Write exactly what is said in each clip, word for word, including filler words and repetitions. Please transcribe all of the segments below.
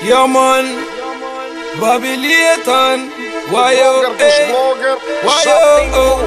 Ja man, Babilietan, why yo, eh, why yo,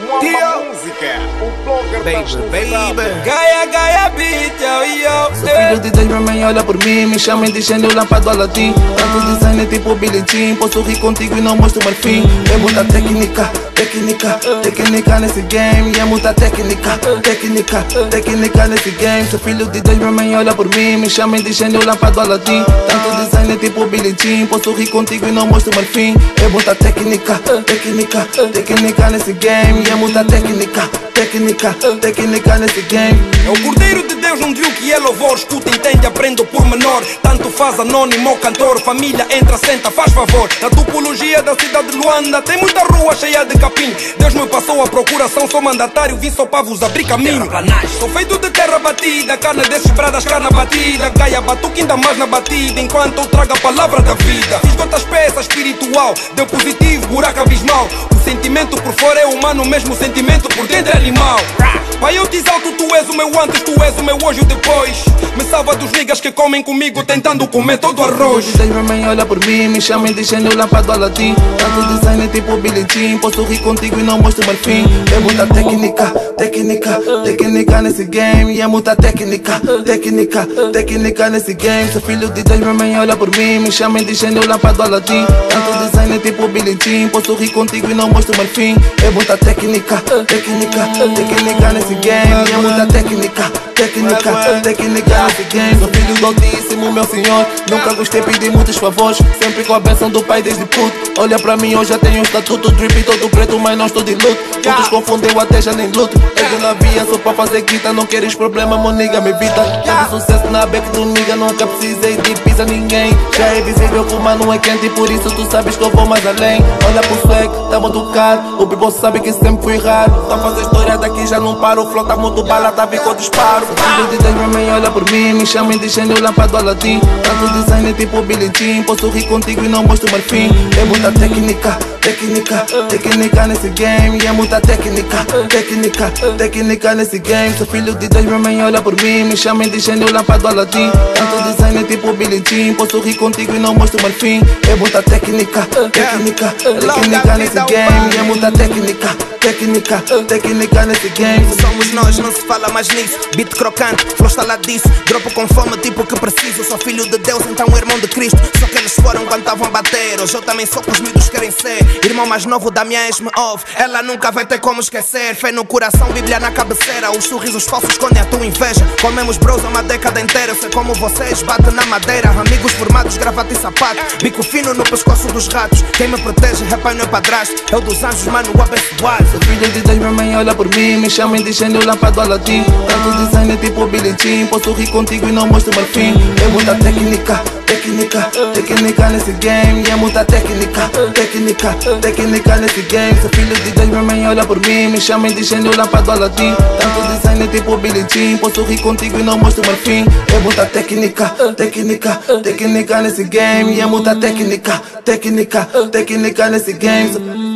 Uma música, o blogger Baby, baby. Gaia, Gaia beat, yo, yo, Sou eh. filho de Deus, minha mãe olha por mim. Me chamam dizendo lampado a latim. Tanto design tipo Billie Jean. Posso rir contigo e não mostro marfim. É muita técnica, técnica, técnica nesse game. É muita técnica, técnica, técnica nesse game. Sou filho de Deus, minha mãe olha por mim. Me chamam dizendo lampado a latim. Tanto design tipo Billie Jean. Posso rir contigo e não mostro marfim. É muita técnica, técnica, técnica nesse game. É muita técnica, técnica, técnica nesse game. É o Cordeiro de Deus, não viu que é louvor. Escuta, entende, aprende por menor. Tanto faz anônimo ou cantor. Família entra, senta, faz favor. Na topologia da cidade de Luanda tem muita rua cheia de capim. Deus me passou a procuração, sou mandatário. Vim só para vos abrir caminho. Sou feito de terra batida, carne desses bradas, carne batida. Gaia batuque ainda mais na batida, enquanto eu trago a palavra da vida. Fiz quantas peças espiritual, deu positivo, buraco abismal. O sentimento por fora é humano, mesmo o sentimento por dentro é animal. Pai, eu te exalto, tu és o meu antes, tu és o meu hoje e o depois. Me salva dos niggas que comem comigo tentando comer todo o arroz. Deus, minha mãe olha por mim. Me chamam dizendo lampado a latim. Tanto design tipo Billie Jean. Posso rir contigo e não mostro marfim. É muita técnica, técnica, técnica nesse game. É muita técnica, técnica, técnica nesse game. Sou filho de Deus, minha mãe olha por mim. Me chamam dizendo lampado a latim. Tanto design tipo Billie Jean. Posso rir contigo e não mostro marfim. É muita técnica, técnica, técnica nesse game. É muita técnica, técnica, técnica nesse game. Sou filho do Altíssimo, meu senhor. Nunca gostei de pedir muitos favores. Sempre com a benção do pai desde puto. Olha pra mim, hoje já tenho um estatuto. Drip todo preto, mas não estou de luto. Muitos confundem, eu até já nem luto. Eu na via só pra fazer guita. Não queres problema, meu nigga, me evita. Todo sucesso na beca do nigga. Nunca precisei de pizza ninguém. Já é visível que o mano é quente. E por isso tu sabes que eu vou mais além. Olha pro swag, tá muito caro. O people sabe que sempre fui raro. Tá fazer história daqui, já não paro. O flow tá muito bala, tá vindo com disparo. Filho de Deus, minha mãe olha por mim. Me chamam dizendo lampado a latim. Tanto design tipo Billie Jean. Posso rir contigo e não mostro marfim. É muita técnica, técnica, técnica nesse game. É muita técnica, técnica, técnica nesse game. Sou filho de Deus, minha mãe olha por mim. Me chamam dizendo lampado a latim. Tanto design tipo Billie Jean. Posso rir contigo e não mostro marfim. É muita técnica, técnica, técnica nesse game. É muita técnica, técnica, técnica nesse game. Somos nós, não se fala mais nisso. Beat crocante, flow estaladiço. Dropo com fome, tipo que preciso. Sou filho de Deus, então irmão de Cristo. Só que eles foram quando estavam a bater. Hoje eu também sou que os miúdos querem ser. Irmão mais novo da minha ex me ouve. Ela nunca vai ter como esquecer. Fé no coração, Bíblia na cabeceira. Os sorrisos falsos escondem a tua inveja. Comemos bros uma década inteira. Eu sei como vocês, bate na madeira. Amigos formados, gravata e sapato. Bico fino no pescoço dos ratos. Quem me protege, rapaz, não é padrasto. Eu dos anjos, mano, abençoado. Sou filho de Deus, minha mãe olha por mim. Me chamam dizendo lampado a latim. Tanto design tipo Billie Jean. Posso rir contigo e não mostro marfim. É muita técnica, técnica, técnica nesse game. É muita técnica, técnica, técnica nesse game. Sou filho de Deus, minha mãe olha por mim. Me chamam dizendo lampado a latim. Tanto design tipo Billie Jean. Posso rir contigo e não mostro marfim. É muita técnica, técnica, técnica nesse game. É muita técnica, técnica, técnica nesse game.